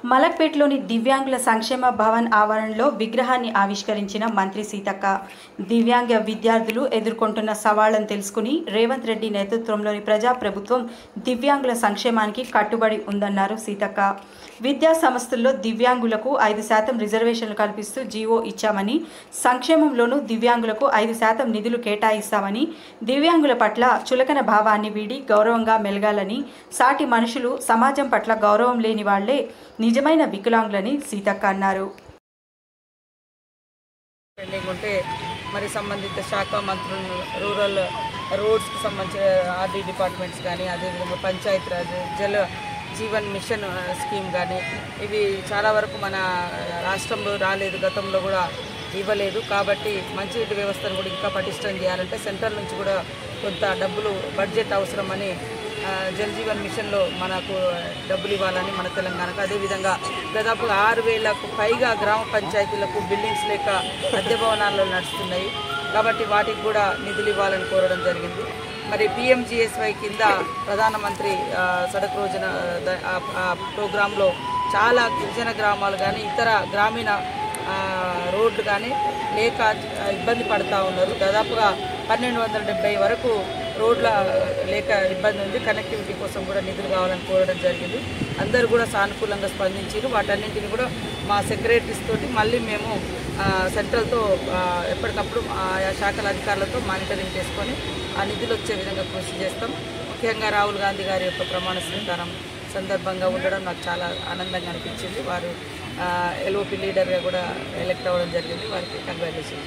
మలక్పేట్లోని దివ్యాంగుల సంక్షేమ భవన్ ఆవరణలో విగ్రహాన్ని ఆవిష్కరించిన మంత్రి సీతక్క దివ్యాంగ విద్యార్థులు ఎదుర్కొంటున్న సవాళ్లను తెలుసుకుని రేవంత్ రెడ్డి నేతృత్వంలోని ప్రజాప్రభుత్వం దివ్యాంగుల సంక్షేమానికి కట్టుబడి ఉందన్నారు సీతక్క. విద్యా సంస్థల్లో దివ్యాంగులకు 5% రిజర్వేషన్లు కల్పిస్తూ జీవో ఇచ్చామని, సంక్షేమంలోనూ దివ్యాంగులకు 5% నిధులు కేటాయిస్తామని, దివ్యాంగుల పట్ల చులకన భావాన్ని వీడి గౌరవంగా మెలగాలని, సాటి మనుషులు సమాజం పట్ల గౌరవం లేని వాళ్లే నిజమైన వికలాంగులని సీతక్క అన్నారు. మరి సంబంధిత శాఖ మంత్రులు రూరల్ రోడ్స్కి సంబంధించిన ఆర్డీ డిపార్ట్మెంట్స్ కానీ, అదేవిధంగా పంచాయతీరాజ్ జల జీవన్ మిషన్ స్కీమ్ కానీ ఇవి చాలా వరకు మన రాష్ట్రంలో రాలేదు, గతంలో కూడా ఇవ్వలేదు. కాబట్టి మంచినీటి వ్యవస్థను కూడా ఇంకా పటిష్టం చేయాలంటే సెంట్రల్ నుంచి కూడా కొంత డబ్బులు బడ్జెట్ అవసరమని జల్ జీవన్ మిషన్లో మనకు డబ్బులు ఇవ్వాలని మన తెలంగాణకు, అదేవిధంగా దాదాపుగా 6,000కు పైగా గ్రామ పంచాయతీలకు బిల్డింగ్స్ లేక అద్దె భవనాల్లో నడుస్తున్నాయి. కాబట్టి వాటికి కూడా నిధులు ఇవ్వాలని కోరడం జరిగింది. మరి PMGSY కింద ప్రధానమంత్రి సడక్ రోజున ప్రోగ్రాంలో చాలా గిరిజన గ్రామాలు కానీ ఇతర గ్రామీణ రోడ్లు కానీ లేక ఇబ్బంది పడుతూ ఉన్నారు. దాదాపుగా 1270 వరకు రోడ్ల లేక ఇబ్బంది ఉంది. కనెక్టివిటీ కోసం కూడా నిధులు కావాలని కోరడం జరిగింది. అందరూ కూడా సానుకూలంగా స్పందించారు. వాటన్నింటినీ కూడా మా సెక్రటరీస్ తోటి మళ్ళీ మేము సెంట్రల్తో ఎప్పటికప్పుడు ఆయా శాఖల అధికారులతో మానిటరింగ్ చేసుకొని ఆ నిధులు వచ్చే విధంగా కృషి చేస్తాం. ముఖ్యంగా రాహుల్ గాంధీ గారి యొక్క ప్రమాణ స్వీకారం సందర్భంగా ఉండడం నాకు చాలా ఆనందంగా అనిపించింది. వారు LOP లీడర్గా కూడా ఎలక్ట్ అవ్వడం జరిగింది. వారికి కంగ్రాచులేషన్స్.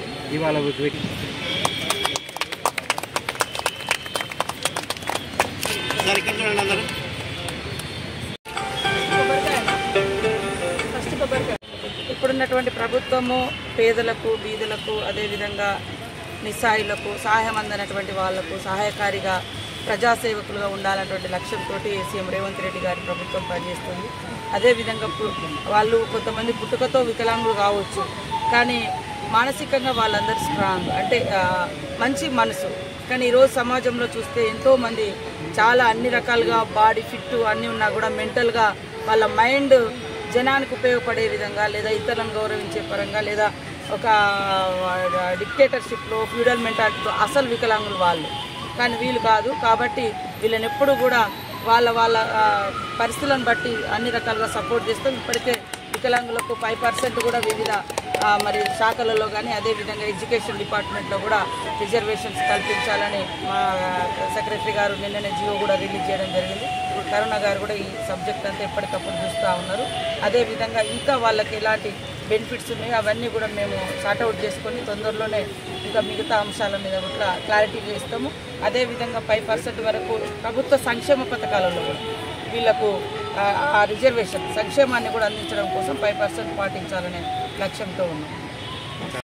ఇప్పుడున్నటువంటి ప్రభుత్వము పేదలకు, బీదలకు, అదేవిధంగా నిస్సాయులకు, సహాయం అందనటువంటి వాళ్లకు సహాయకారిగా ప్రజాసేవకులుగా ఉండాలన్నటువంటి లక్ష్యంతో సీఎం రేవంత్ రెడ్డి గారి ప్రభుత్వం పనిచేస్తుంది. అదేవిధంగా వాళ్ళు కొంతమంది పుట్టుకతో వికలాంగులు కావచ్చు, కానీ మానసికంగా వాళ్ళందరూ స్ట్రాంగ్, అంటే మంచి మనసు. కానీ ఈరోజు సమాజంలో చూస్తే ఎంతోమంది చాలా అన్ని రకాలుగా బాడీ ఫిట్ అన్నీ ఉన్నా కూడా మెంటల్గా వాళ్ళ మైండ్ జనానికి ఉపయోగపడే విధంగా లేదా ఇతరులను గౌరవించే పరంగా లేదా ఒక డిక్టేటర్షిప్లో ఫ్యూడల్ మెంటాలిటీతో అసలు వికలాంగులు వాళ్ళు, కానీ వీళ్ళు కాదు. కాబట్టి వీళ్ళని ఎప్పుడు కూడా వాళ్ళ పరిస్థితులను బట్టి అన్ని రకాలుగా సపోర్ట్ చేస్తాం. ఇప్పటికే వికలాంగులకు 5% కూడా వివిధ మరి శాఖలలో కానీ అదేవిధంగా ఎడ్యుకేషన్ డిపార్ట్మెంట్లో కూడా రిజర్వేషన్స్ కల్పించాలని మా సెక్రటరీ గారు నిన్ననే జియో కూడా రిలీజ్ చేయడం జరిగింది. కరుణ గారు కూడా ఈ సబ్జెక్ట్ అంతా ఎప్పటికప్పుడు చూస్తూ ఉన్నారు. అదేవిధంగా ఇంకా వాళ్ళకి ఎలాంటి బెనిఫిట్స్ ఉన్నాయో అవన్నీ కూడా మేము సార్ట్అవుట్ చేసుకొని తొందరలోనే ఇంకా మిగతా అంశాల మీద కూడా క్లారిటీ చేస్తాము. అదేవిధంగా 5% వరకు ప్రభుత్వ సంక్షేమ పథకాలలో కూడా వీళ్లకు ఆ రిజర్వేషన్ సంక్షేమాన్ని కూడా అందించడం కోసం 5% పాటించాలనే లక్ష్యంతో ఉన్నాం.